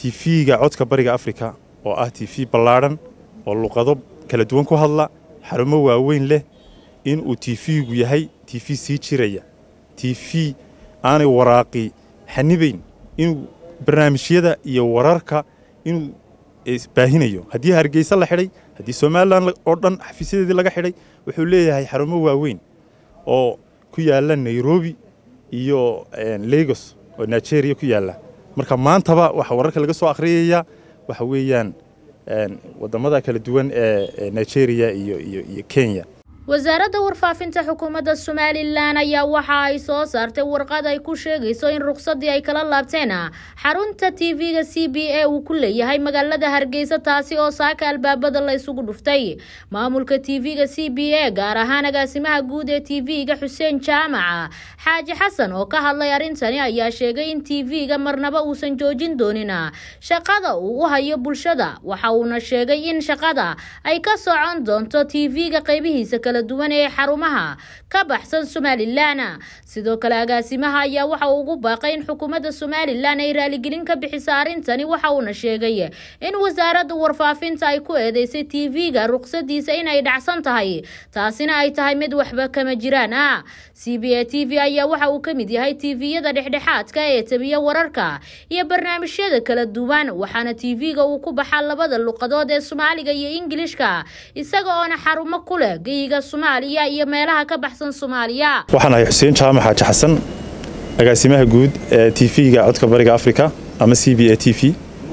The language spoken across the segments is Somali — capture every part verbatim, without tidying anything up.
تيفيga codka bariga Afrika oo ah T V ballaaran oo luqado kala duwan ku hadla xarumo waaweyn leh in uu TVgu yahay T V sii jiraya T V aanay waraaqi xanibayn in barnaamijyada iyo wararka in isbaahinayo hadii Hargeysa la xiray hadii Soomaaliland oo dhan xafiisyadii laga xiray wuxuu leeyahay xarumo waaweyn oo ku yaala Nairobi iyo Lagos oo Nigeria ku yaala marka maantaba waxa wararka laga soo akhriyaya waxa weeyaan wadamada kala duwan ee Nigeria iyo iyo Kenya wasaaradda warfaafinta xukuumadda Somaliland ayaa waxa ay soo saartay warqad ay ku sheegayso in ruqsadii ay kala laabteen xarunta T V-ga C B A uu ku leeyahay magaalada Hargeysa taasi oo saaka albaabada la isugu dhuftay maamulka T V-ga C B A gaar ahaan agaasimaha guud ee T V-ga Xuseen Jaamac Xaaji Xasan oo ka hadlay arintani ayaa sheegay in T V-ga marnaba uusan joojin doonin shaqada uu u hayo bulshada waxa uuna sheegay in shaqada ay ka socon doonto T V-ga qaybihiisa kala duwan ee xarumaha ka baxsan Somaliland sidoo kale agaasimaha ayaa waxa uu ugu baaqay in xukuumadda Somaliland ay raali gelin ka bixiso arintani waxa uu sheegay in wasaaradda warfaafinta ay ku eedeysay T V-ga ruqsadiisa in ay dhacsan tahay taasina ay tahay mid waxba kama jiraan ah C B A T V ayaa waxa uu kamid yahay T V-yada dhexdhexaadka ee tabiya wararka iyo barnaamijyada kala duwan waxaana T V-ga uu ku baxaa labada luqadood ee Soomaaliga iyo Ingiriiska isaga oo xarumo ku leh geeyiga Soomaaliya iyo meelaha ka baxsan Soomaaliya waxaan ahay Xuseen Jaamac Xaaji Xasan agaasimaha guud ee T V-ga codka bariga Afrika ama C B A T V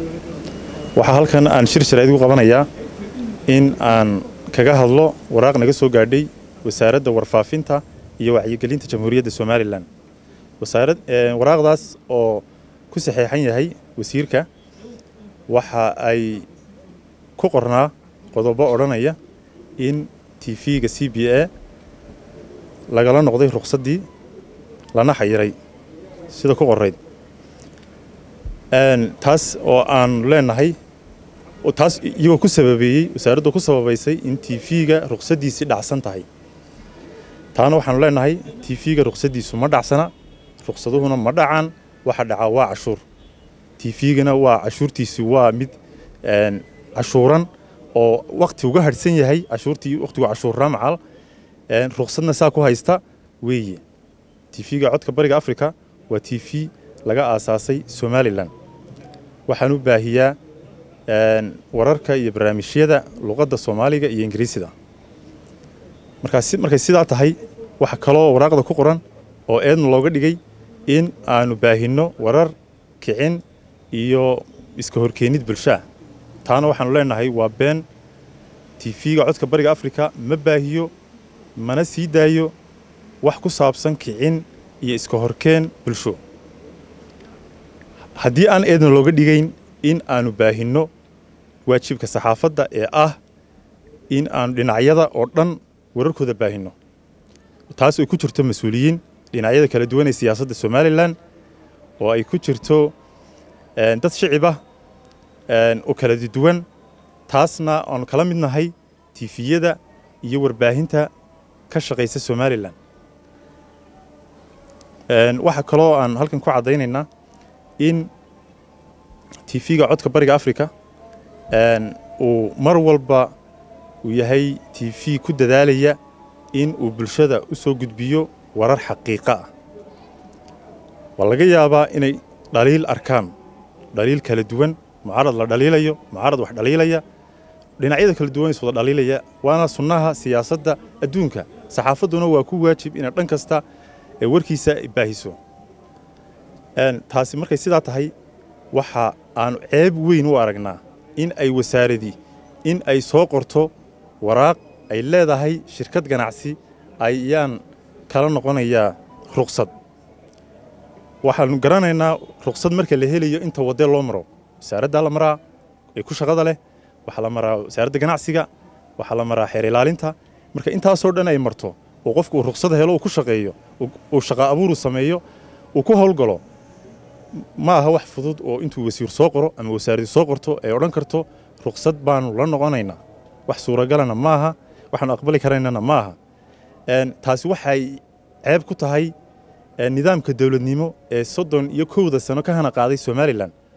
waxa halkan aan shir sharayd ugu qabanayaa in aan kaga hadlo waraaq naga soo gaadhay wasaaradda warfaafinta iyo wacyigelinta jamhuuriyadda Somaliland wasaarad waraaqdaas oo ku saxeexan yahay wasiirka waxa ay ku qornaa qodobo oranaya in T V-ga C B A lagala noqday ruqsadii lana xayiray sida ku qorayd een taas oo aan leenahay oo taas iyagu ku sababeeyay wasaaraddu ku sababaysay in T V-ga ruqsadiisi dhacsan tahay taana waxaan leenahay T V-ga ruqsadiisu ma dhacsana ruqsaduhuna ma dhacaan waxa dhaca waa cashuur T V-gana waa cashuurtiisu waa mid een cashuuran oo waqti uga harsan yahay cashuurtii waqtigu cashuurra macal een ruqsadna saa ku haysta weeye T V-ga codka bariga Afrika waa T V laga aasaasay Somaliland waxaan u baahiyaa een wararka iyo barnaamijyada luqadda Soomaaliga iyo Ingiriisiga markaas markay sidaa tahay waxa kale oo waraaqda ku qoran oo eedna looga dhigay in aanu baahino warar kicin iyo iska horkeenid bulshada taana waxaan leenahay waa been T V-ga codka bariga Afrika ma baahiyo mana sii daayo wax ku saabsan kicin iyo iska horkeen bulsho haddii aan eedna looga dhigayn in aanu baahino waajibka saxaafadda ee ah in aan dhinacyada oo dhan wararkooda baahino taas oo ku jirto mas'uuliyiin dhinacyada kala duwan ee siyaasadda Somaliland oo ay ku jirto dad shicib ah oo kala duwan taasna aan kala midnahay T V-yada iyo warbaahinta ka shaqeysa Somaliland een waxa kale oo aan halkan ku cadeynaynaa in T V-ga codka bariga Afrika een uu mar walba uu yahay T V ku dadaalaya in uu bulshada u soo gudbiyo warar xaqiiqo ah wala laga yaabaa inay dhaliil arkaan dhaliil kala duwan mucaarad la dhaliilayo mucaarad wax dhaliilaya dhinacyada kala duwan isoo dhaliilaya waana sunnaha siyaasadda adduunka saxaafadduna waa ku waajib in dhan kasta ee warkiisa baahiso een taasi markay sidaa tahay waxa aan ceeb weyn u aragnaa in ay wasaaradii in ay soo qorto waraaq ay leedahay shirkad ganacsi ayaan kala noqonayaa ruqsad waxaan garanaynaa ruqsad marka la helayo inta waddo loo maro wasaaradda la maraa ee ku shaqada leh waxa la maraa wasaaradda ganacsiga waxa la maraa xeer ilaalinta marka intaas oo dhan ay marto oo qofku ruqsad helo oo ku shaqeeyo oo shaqo abuur sameeyo oo ku howlgalo ma aha wax fudud oo intuu wasiir soo qoro ama wasaaraddu soo qorto ay oran karto ruqsad baan la noqonaynaa wax suuragalana ma aha waxaan aqbali karaynana ma aha een taasi waxay ceeb ku tahay nidaamka dawladnimo ee soddon iyo kowda sano ka hana qaaday Somaliland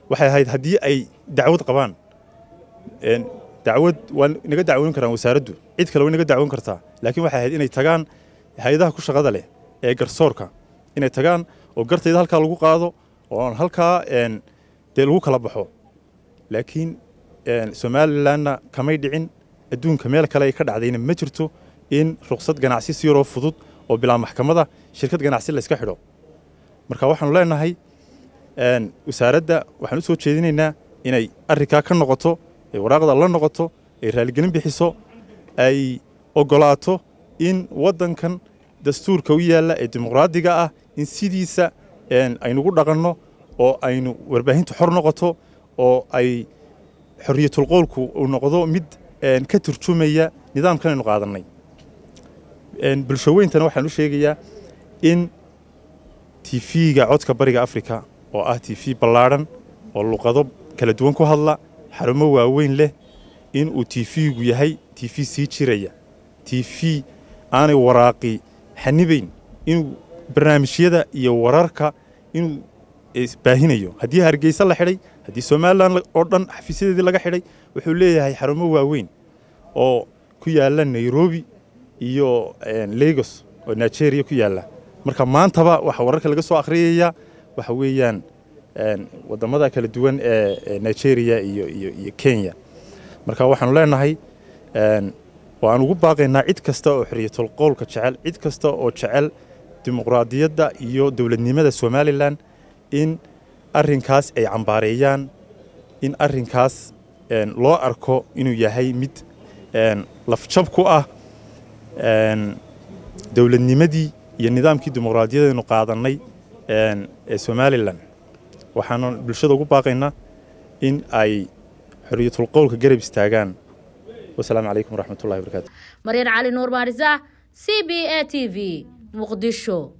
waxay ahayd haddii ay dacwad qabaan dacwad waa inaga dacwoon karaan wasaaraddu cid kale way inaga dacwoon kartaa laakiin waxay ahayd inay tagaan hay'adaha ku shaqada leh ee garsoorka inay tagaan oo gartayda halkaa lagu qaado oo aan halkaa dee lagu kala baxo laakiin somalilandna kamay dhicin adduunka meel kale ay ka dhacdayna ma jirto in ruqsad ganacsi si yaroo fudud oo bilaa maxkamada shirkad ganacsi la iska xidho marka waxaanu leenahay wasaaradda waxaan u soo jeedinaynaa inay arrinkaa ka noqoto ay waraaqda la noqoto ay raaligelin bixiso ay ogolaato in waddankan dastuurka u yaalla ee dimuqraadiga ah in sidiisa aynugu dhaqanno oo aynu warbaahintu xor noqoto oo ay xorriyatul qowlku uu noqdo mid ka turjumaya nidaamkan aynu qaadannay bulsho weyntana waxaan u sheegayaa in tiifiga codka bariga afrika oo ah tiifi ballaadhan oo luqado kala duwan ku hadla xarumo waaweyn leh in uu tiifigu yahay tiifi sii jiraya tiifi aanay waraaqi xanibayn inuu barnaamijyada iyo wararka inuu baahinayo haddii hargeysa la xidhay haddii somaliland oo dhan xafiisyadeedii laga xidhay wuxuu leeyahay xarumo waaweyn oo ku yaalla nairobi iyo lagos oo nigeria ku yaalla marka maantaba waxa wararka laga soo akhriyaya waxa weeyaan wadamada kala duwan ee nigeria iyo iyo iyo kenya marka waxaanu leenahay waan ugu baaqaynaa cid kasta oo xorriyatul qowlka jecel cid kasta oo jecel dimuqraadiyadda iyo dowladnimada somaliland in arrinkaas ay cambaareeyaan in arrinkaas loo arko inuu yahay mid lafjab ku ah dowladnimadii iyo nidaamkii dimuqraadiyadeenu qaadannay ee somaliland waxaanu bulshada ugu baaqaynaa in ay xorriyatul qowlka garab istaagaan wasalaamu calaykum waraxmatullahi wabarakaatu maryan cali nuur maarisa c b a t v muqdisho